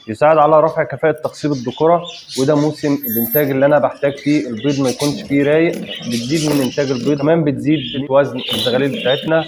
يساعد على رفع كفاءة تخصيب الذكورة، وده موسم الإنتاج اللي أنا بحتاج فيه البيض ما يكونش فيه رايق، بتزيد من إنتاج البيض، كمان بتزيد وزن الزغاليل بتاعتنا.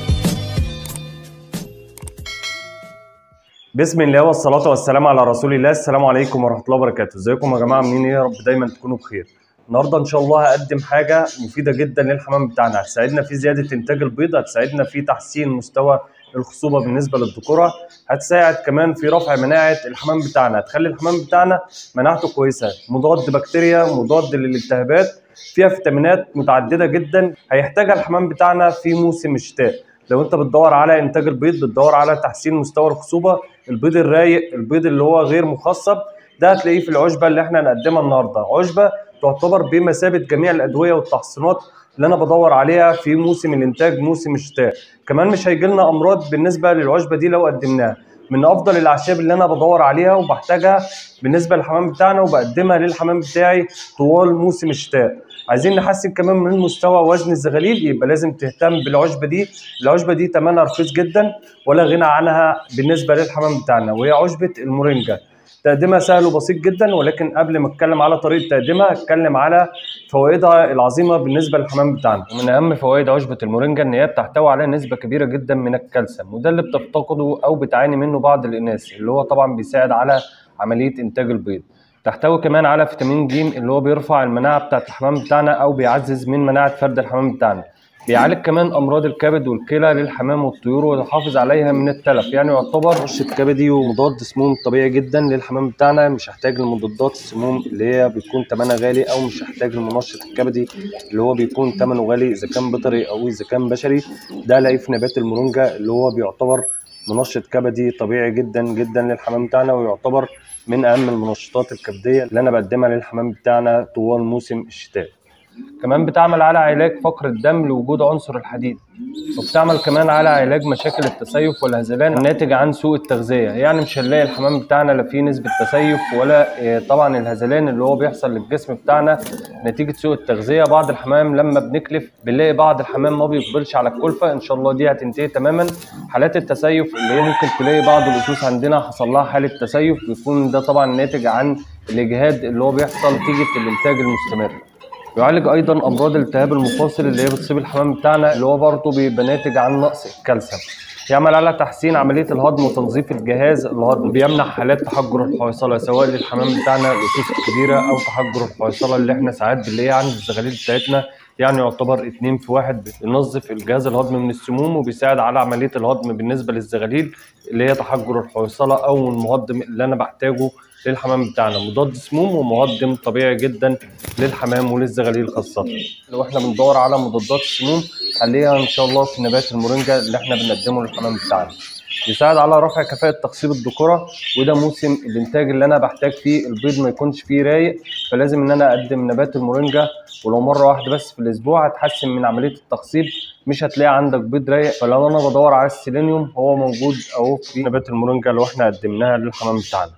بسم الله والصلاة والسلام على رسول الله. السلام عليكم ورحمة الله وبركاته. ازيكم يا جماعة، عاملين ايه؟ يا رب دايما تكونوا بخير. النهارده ان شاء الله هقدم حاجة مفيدة جدا للحمام بتاعنا، هتساعدنا في زيادة انتاج البيض، هتساعدنا في تحسين مستوى الخصوبة بالنسبة للذكورة، هتساعد كمان في رفع مناعة الحمام بتاعنا، هتخلي الحمام بتاعنا مناعته كويسة، مضاد بكتيريا، مضاد للالتهابات، فيها فيتامينات متعددة جدا هيحتاجها الحمام بتاعنا في موسم الشتاء. لو انت بتدور على انتاج البيض، بتدور على تحسين مستوى الخصوبة، البيض الرايق، البيض اللي هو غير مخصب، ده هتلاقيه في العشبة اللي احنا هنقدمها النهارده. عشبة تعتبر بمثابة جميع الأدوية والتحصينات اللي انا بدور عليها في موسم الانتاج، موسم الشتاء. كمان مش هيجي لنا امراض بالنسبة للعشبة دي لو قدمناها. من افضل الاعشاب اللي انا بدور عليها وبحتاجها بالنسبة للحمام بتاعنا، وبقدمها للحمام بتاعي طوال موسم الشتاء. عايزين نحسن كمان من مستوى وزن الزغاليل، يبقى لازم تهتم بالعشبه دي. العشبه دي ثمنها رخيص جدا ولا غنى عنها بالنسبه للحمام بتاعنا، وهي عشبه المورينجا. تقديمها سهل وبسيط جدا، ولكن قبل ما اتكلم على طريقه تقديمها اتكلم على فوائدها العظيمه بالنسبه للحمام بتاعنا. ومن اهم فوائد عشبه المورينجا ان هي بتحتوي على نسبه كبيره جدا من الكالسيوم، وده اللي بتفتقده او بتعاني منه بعض الاناث، اللي هو طبعا بيساعد على عمليه انتاج البيض. تحتوي كمان على فيتامين ج اللي هو بيرفع المناعه بتاعه الحمام بتاعنا او بيعزز من مناعه فرد الحمام بتاعنا. بيعالج كمان امراض الكبد والكلى للحمام والطيور، ويحافظ عليها من التلف. يعني يعتبر منشط كبدي ومضاد سموم طبيعي جدا للحمام بتاعنا، مش هحتاج لمضادات السموم اللي هي بتكون ثمنها غالي، او مش هحتاج للمنشط الكبدي اللي هو بيكون ثمنه غالي اذا كان بيطري او اذا كان بشري. ده الاقيه في نبات المورينجا اللي هو بيعتبر منشط كبدي طبيعي جدا جدا للحمام بتاعنا، ويعتبر من اهم المنشطات الكبديه اللي انا بقدمها للحمام بتاعنا طوال موسم الشتاء. كمان بتعمل على علاج فقر الدم لوجود عنصر الحديد، وبتعمل كمان على علاج مشاكل التسيف والهذلان الناتج عن سوء التغذيه. يعني مش هنلاقي الحمام بتاعنا لا فيه نسبه تسيف ولا طبعا الهذلان اللي هو بيحصل للجسم بتاعنا نتيجه سوء التغذيه. بعض الحمام لما بنكلف بنلاقي بعض الحمام ما بيقبلش على الكلفه، ان شاء الله دي هتنتهي تماما. حالات التسيف اللي هي ممكن تلاقي بعض الاسوس عندنا حصل لها حاله تسيف، بيكون ده طبعا ناتج عن الاجهاد اللي هو بيحصل نتيجه الانتاج المستمر. يعالج ايضا امراض التهاب المفاصل اللي هي بتصيب الحمام بتاعنا، اللي هو برضه بيبقى ناتج عن نقص الكالسيوم. يعمل على تحسين عمليه الهضم وتنظيف الجهاز الهضمي، بيمنع حالات تحجر الحويصله سواء للحمام بتاعنا الاسوس الكبيره او تحجر الحويصله اللي احنا ساعات بنلاقيها عند الزغاليل بتاعتنا. يعني يعتبر 2 في 1، بينظف الجهاز الهضمي من السموم وبيساعد على عمليه الهضم بالنسبه للزغاليل اللي هي تحجر الحويصله، او المهضم اللي انا بحتاجه للحمام بتاعنا، مضاد سموم ومهضم طبيعي جدا للحمام وللزغاليل خاصه. لو احنا بندور على مضادات السموم هنلاقيها ان شاء الله في نبات المورينجا اللي احنا بنقدمه للحمام بتاعنا. يساعد على رفع كفاءة تخصيب الذكورة، وده موسم الانتاج اللي انا بحتاج فيه البيض ما يكونش فيه رايق، فلازم ان انا اقدم نبات المورينجا، ولو مرة واحدة بس في الاسبوع هتحسن من عملية التخصيب. مش هتلاقي عندك بيض رايق. فلو انا بدور على السيلينيوم هو موجود اهو في نبات المورينجا اللي احنا قدمناها للحمام بتاعنا.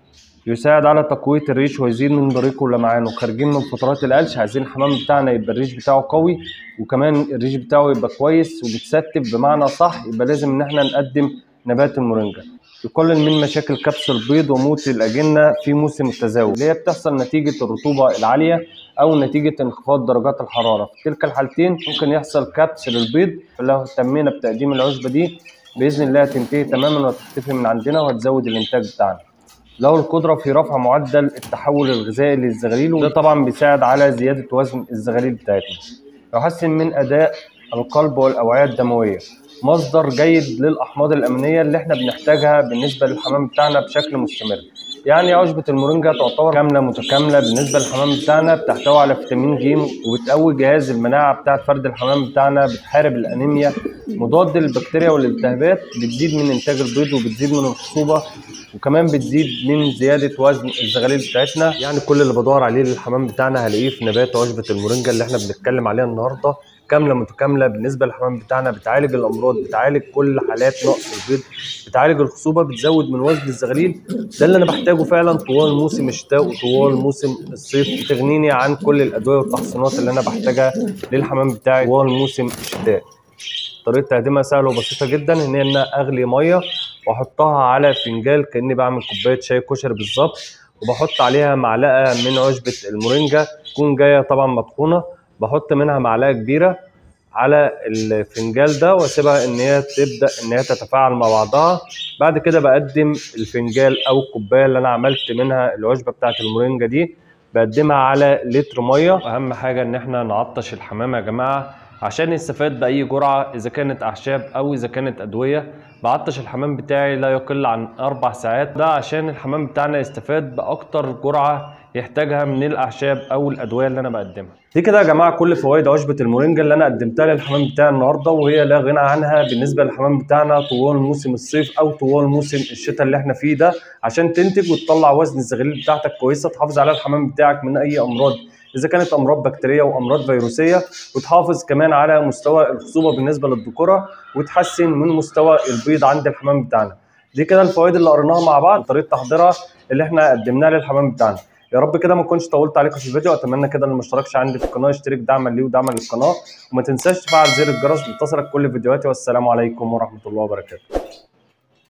يساعد على تقوية الريش ويزيد من بريقه ولمعانه. خارجين من فترات القلش، عايزين الحمام بتاعنا يبقى الريش بتاعه قوي، وكمان الريش بتاعه يبقى كويس وبتستف بمعنى صح، يبقى لازم ان احنا نقدم نبات المورينجا. يقلل من مشاكل كبس البيض وموت الأجنة في موسم التزاوج، اللي هي بتحصل نتيجة الرطوبة العالية أو نتيجة انخفاض درجات الحرارة. في تلك الحالتين ممكن يحصل كبس للبيض. لو اهتمينا بتقديم العشبة دي بإذن الله هتنتهي تماما وهتختفي من عندنا وهتزود الإنتاج بتاعنا. له القدرة في رفع معدل التحول الغذائي للزغاليل، وده طبعا بيساعد على زيادة وزن الزغاليل بتاعتنا. يحسن من أداء القلب والأوعية الدموية. مصدر جيد للأحماض الأمينية اللي احنا بنحتاجها بالنسبة للحمام بتاعنا بشكل مستمر. يعني عشبة المورينجا تعتبر كاملة متكاملة بالنسبة للحمام بتاعنا، بتحتوي على فيتامين ج وبتقوي جهاز المناعة بتاعت فرد الحمام بتاعنا، بتحارب الأنيميا، مضاد للبكتيريا والالتهابات، بتزيد من إنتاج البيض وبتزيد من الخصوبة، وكمان بتزيد من زيادة وزن الزغاليل بتاعتنا. يعني كل اللي بدور عليه للحمام بتاعنا هلاقيه في نبات عشبة المورينجا اللي احنا بنتكلم عليها النهارده. كاملة متكاملة بالنسبة للحمام بتاعنا، بتعالج الأمراض، بتعالج كل حالات نقص البيض، بتعالج الخصوبة، بتزود من وزن الزغاليل. ده اللي أنا بحتاجه فعلا طوال موسم الشتاء وطوال موسم الصيف، بتغنيني عن كل الأدوية والتحصينات اللي أنا بحتاجها للحمام بتاعي طوال موسم الشتاء. طريقة تقديمها سهلة وبسيطة جدا، إن أنا أغلي مية واحطها على فنجان كاني بعمل كوبايه شاي كشري بالظبط، وبحط عليها معلقه من عشبه المورينجا تكون جايه طبعا مطحونه، بحط منها معلقه كبيره على الفنجان ده واسيبها ان هي تبدا ان هي تتفاعل مع بعضها. بعد كده بقدم الفنجان او الكوبايه اللي انا عملت منها العشبه بتاعه المورينجا دي، بقدمها على لتر ميه. واهم حاجه ان احنا نعطش الحمام يا جماعه عشان يستفاد باي جرعه، اذا كانت اعشاب او اذا كانت ادويه. بعطش الحمام بتاعي لا يقل عن 4 ساعات، ده عشان الحمام بتاعنا يستفاد باكتر جرعه يحتاجها من الاعشاب او الادويه اللي انا بقدمها. دي كده يا جماعه كل فوائد عشبه المورينجا اللي انا قدمتها للحمام بتاعي النهارده، وهي لا غنى عنها بالنسبه للحمام بتاعنا طوال موسم الصيف او طوال موسم الشتاء اللي احنا فيه ده، عشان تنتج وتطلع وزن الزغاليل بتاعتك كويسه، تحافظ على الحمام بتاعك من اي امراض اذا كانت امراض بكتيريه وامراض فيروسيه، وتحافظ كمان على مستوى الخصوبه بالنسبه للذكوره، وتحسن من مستوى البيض عند الحمام بتاعنا. دي كده الفوائد اللي قريناها مع بعض، طريقه تحضيرها اللي احنا قدمناها للحمام بتاعنا. يا رب كده ما اكونش طولت عليكم في الفيديو. اتمنى كده اللي ما اشتركش عندي في القناه يشترك دعما لي ودعما للقناه، وما تنساش تفعل زر الجرس لتصلك كل فيديوهاتي. والسلام عليكم ورحمه الله وبركاته.